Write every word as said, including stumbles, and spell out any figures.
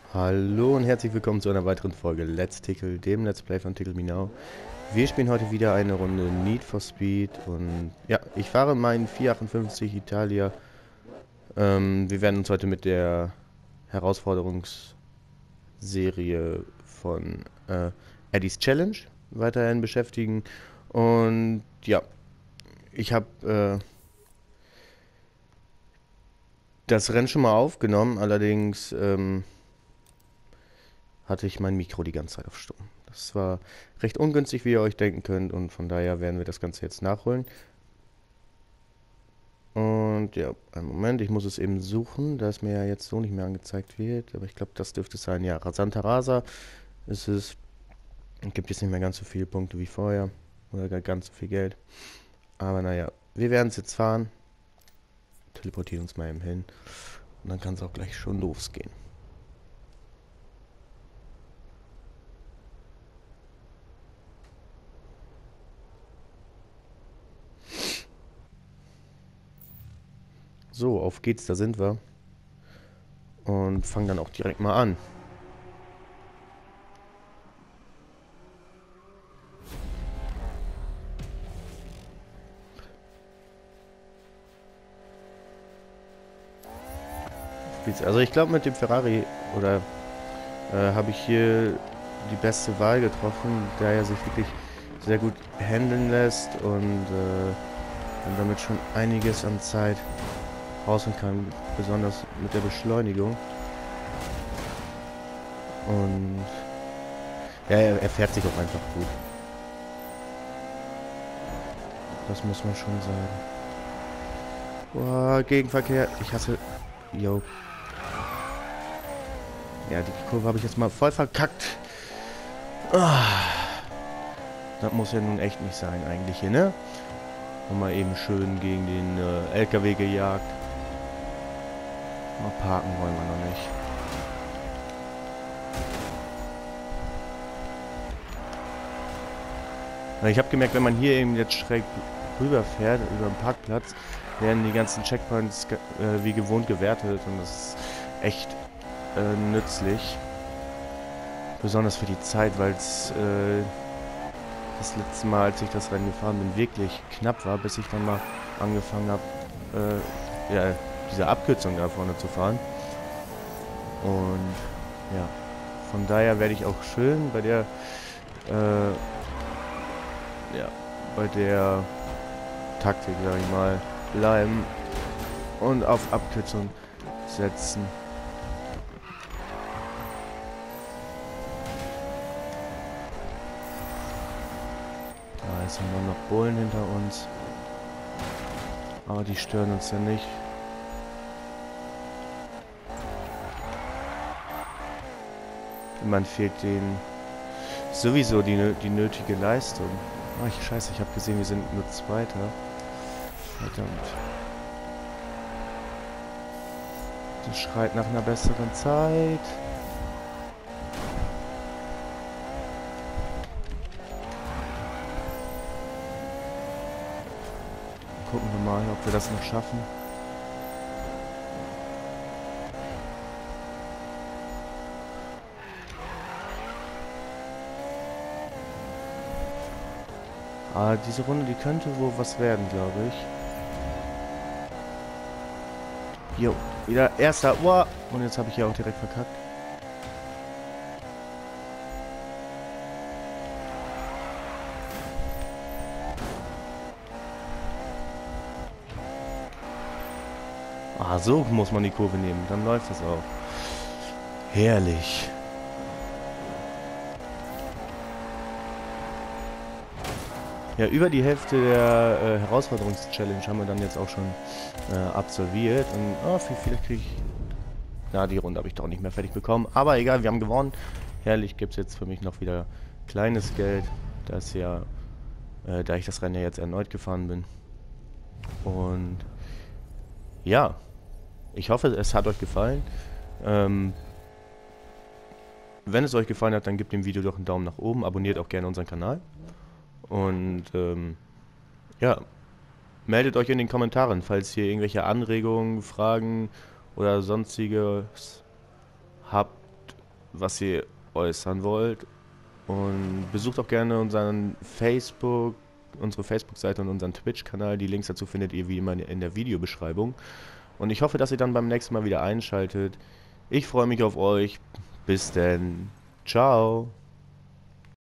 Hallo und herzlich willkommen zu einer weiteren Folge Let's Tickle, dem Let's Play von Tickle Me Now. Wir spielen heute wieder eine Runde Need for Speed und ja, ich fahre meinen vierhundertachtundfünfzig Italia. Ähm, wir werden uns heute mit der Herausforderungsserie von äh, Eddie's Challenge weiterhin beschäftigen. Und ja, ich habe äh, das Rennen schon mal aufgenommen, allerdings ähm, hatte ich mein Mikro die ganze Zeit auf Stumm. Das war recht ungünstig, wie ihr euch denken könnt, und von daher werden wir das Ganze jetzt nachholen. Und ja, einen Moment, ich muss es eben suchen, da es mir ja jetzt so nicht mehr angezeigt wird, aber ich glaube, das dürfte es sein. Ja, Santa Rasa ist es. Gibt jetzt nicht mehr ganz so viele Punkte wie vorher oder gar ganz so viel Geld. Aber naja, wir werden es jetzt fahren. Teleportieren uns mal eben hin und dann kann es auch gleich schon losgehen. So, auf geht's, da sind wir. Und fangen dann auch direkt mal an. Also ich glaube, mit dem Ferrari oder äh, habe ich hier die beste Wahl getroffen, da er sich wirklich sehr gut handeln lässt und äh, man damit schon einiges an Zeit rausholen kann, besonders mit der Beschleunigung. Und ja, er, er fährt sich auch einfach gut. Das muss man schon sagen. Boah, Gegenverkehr. Ich hasse... Yo. Ja, die Kurve habe ich jetzt mal voll verkackt. Ah, das muss ja nun echt nicht sein eigentlich hier, ne? Und mal eben schön gegen den äh, L K W gejagt. Mal parken wollen wir noch nicht. Ich habe gemerkt, wenn man hier eben jetzt schräg rüberfährt, über den Parkplatz, werden die ganzen Checkpoints äh, wie gewohnt gewertet und das ist echt äh, nützlich. Besonders für die Zeit, weil es äh, das letzte Mal, als ich das Rennen gefahren bin, wirklich knapp war, bis ich dann mal angefangen habe, äh, ja, diese Abkürzung da vorne zu fahren. Und ja, von daher werde ich auch schön bei der äh, ja, bei der Taktik, sag ich mal, bleiben und auf Abkürzung setzen. Da jetzt haben wir noch Bullen hinter uns. Aber die stören uns ja nicht. Man fehlt denen sowieso die, die nötige Leistung. Oh, ich, scheiße, ich habe gesehen, wir sind nur Zweiter. Verdammt. Das schreit nach einer besseren Zeit. Gucken wir mal, ob wir das noch schaffen. Ah, diese Runde, die könnte wohl was werden, glaube ich. Jo, wieder erster. Wow. Und jetzt habe ich hier auch direkt verkackt. Ah, so muss man die Kurve nehmen. Dann läuft das auch. Herrlich. Ja, über die Hälfte der äh, Herausforderungs-Challenge haben wir dann jetzt auch schon äh, absolviert. Und oh, vielleicht kriege ich... Na, die Runde habe ich doch nicht mehr fertig bekommen. Aber egal, wir haben gewonnen. Herrlich, gibt es jetzt für mich noch wieder kleines Geld. Das ja, äh, da ich das Rennen ja jetzt erneut gefahren bin. Und ja, ich hoffe, es hat euch gefallen. Ähm, wenn es euch gefallen hat, dann gebt dem Video doch einen Daumen nach oben. Abonniert auch gerne unseren Kanal. Und ähm, ja, meldet euch in den Kommentaren, falls ihr irgendwelche Anregungen, Fragen oder sonstiges habt, was ihr äußern wollt. Und besucht auch gerne unseren Facebook, unsere Facebook-Seite und unseren Twitch-Kanal. Die Links dazu findet ihr wie immer in der Videobeschreibung. Und ich hoffe, dass ihr dann beim nächsten Mal wieder einschaltet. Ich freue mich auf euch. Bis denn. Ciao.